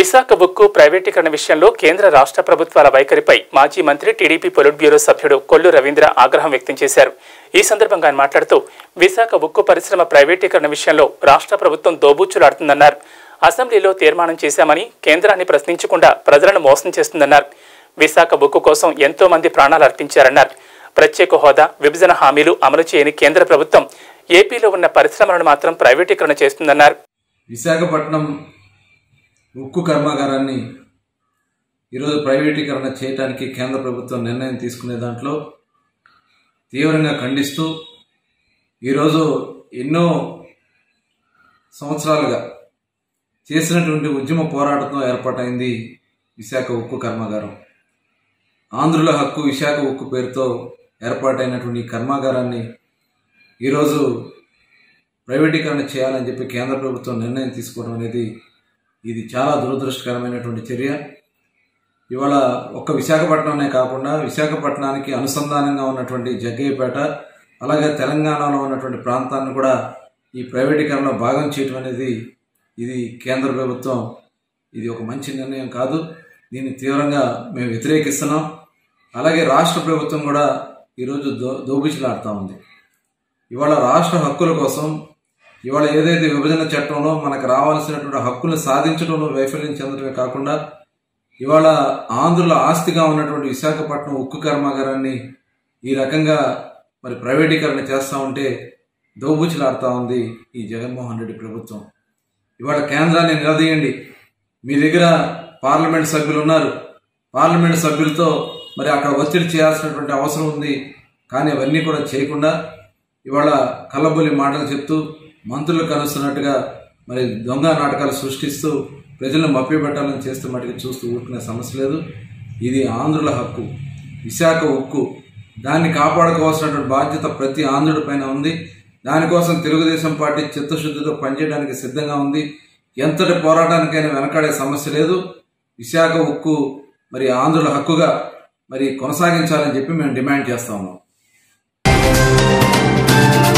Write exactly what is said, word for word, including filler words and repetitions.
విశాఖ ఉక్కు ప్రైవేటీకరణ విషయంలో కేంద్ర రాష్ట్ర ప్రభుత్వాల వైఖరిపై మాజీ మంత్రి టీడీపీ పొలిట్ బ్యూరో సభ్యుడు కొల్లు రవీంద్ర ఆగ్రహం వ్యక్తం చేశారు. ఈ సందర్భంగా ఆయన మాట్లాడుతూ విశాఖ ఉక్కు పరిశ్రమ ప్రైవేటీకరణ విషయంలో రాష్ట్ర ప్రభుత్వం దోబూచులాడుతుందన్నారు. అసెంబ్లీలో తీర్మానం చేశామని కేంద్రాన్ని ప్రశ్నించకుండా ప్రజలను మోసం చేస్తుందన్నారు. విశాఖ ఉక్కు కోసం ఎంతో మంది ప్రాణాలు అర్పించారన్నారు. ప్రత్యేక హోదా, విభజన హామీలు అమలు చేయని కేంద్ర ప్రభుత్వం ఏపీలో ఉన్న పరిశ్రమలను మాత్రం ప్రైవేటీకరణ చేస్తుందన్నారు. విశాఖపట్నం ఉక్కు కర్మాగారాన్ని ఈరోజు ప్రైవేటీకరణ చేయడానికి కేంద్ర ప్రభుత్వం నిర్ణయం తీసుకునే దాంట్లో తీవ్రంగా ఖండిస్తూ ఈరోజు ఎన్నో సంవత్సరాలుగా చేసినటువంటి ఉద్యమ పోరాటంతో ఏర్పాటైంది విశాఖ ఉక్కు కర్మాగారం. ఆంధ్రుల హక్కు విశాఖ ఉక్కు పేరుతో ఏర్పాటైనటువంటి కర్మాగారాన్ని ఈరోజు ప్రైవేటీకరణ చేయాలని చెప్పి కేంద్ర ప్రభుత్వం నిర్ణయం తీసుకోవడం అనేది ఇది చాలా దురదృష్టకరమైనటువంటి చర్య. ఇవాళ ఒక్క విశాఖపట్నంనే కాకుండా విశాఖపట్నానికి అనుసంధానంగా ఉన్నటువంటి జగ్గయ్యపేట, అలాగే తెలంగాణలో ఉన్నటువంటి ప్రాంతాన్ని కూడా ఈ ప్రైవేటీకరణలో భాగం చేయడం అనేది ఇది కేంద్ర ప్రభుత్వం ఇది ఒక మంచి నిర్ణయం కాదు. దీన్ని తీవ్రంగా మేము వ్యతిరేకిస్తున్నాం. అలాగే రాష్ట్ర ప్రభుత్వం కూడా ఈరోజు దో దోబుచులాడుతూ ఉంది. ఇవాళ రాష్ట్ర హక్కుల కోసం ఇవాళ ఏదైతే విభజన చట్టంలో మనకు రావాల్సినటువంటి హక్కులను సాధించడంలో వైఫల్యం చెందడమే కాకుండా ఇవాళ ఆంధ్రుల ఆస్తిగా ఉన్నటువంటి విశాఖపట్నం ఉక్కు కర్మాగారాన్ని ఈ రకంగా మరి ప్రైవేటీకరణ చేస్తూ ఉంటే దోబుచులాడుతూ ఉంది ఈ జగన్మోహన్ రెడ్డి ప్రభుత్వం. ఇవాళ కేంద్రాన్ని నిలదీయండి. మీ దగ్గర పార్లమెంట్ సభ్యులు ఉన్నారు. పార్లమెంట్ సభ్యులతో మరి అక్కడ ఒత్తిడి చేయాల్సినటువంటి అవసరం ఉంది. కానీ అవన్నీ కూడా చేయకుండా ఇవాళ కల్లబొల్లి మాటలు చెప్తూ మంత్రులు కలుస్తున్నట్టుగా మరి దొంగ నాటకాలు సృష్టిస్తూ ప్రజలను మభ్యపెట్టాలని చేస్తూ మటుకు చూస్తూ ఊరుకునే సమస్య లేదు. ఇది ఆంధ్రుల హక్కు, విశాఖ ఉక్కు. దాన్ని కాపాడుకోవాల్సినటువంటి బాధ్యత ప్రతి ఆంధ్రుడి పైన ఉంది. దానికోసం తెలుగుదేశం పార్టీ చిత్తశుద్ధితో పనిచేయడానికి సిద్ధంగా ఉంది. ఎంతటి పోరాటానికైనా వెనకాడే సమస్య లేదు. విశాఖ ఉక్కు మరి ఆంధ్రుల హక్కుగా మరి కొనసాగించాలని చెప్పి మేము డిమాండ్ చేస్తా ఉన్నాం.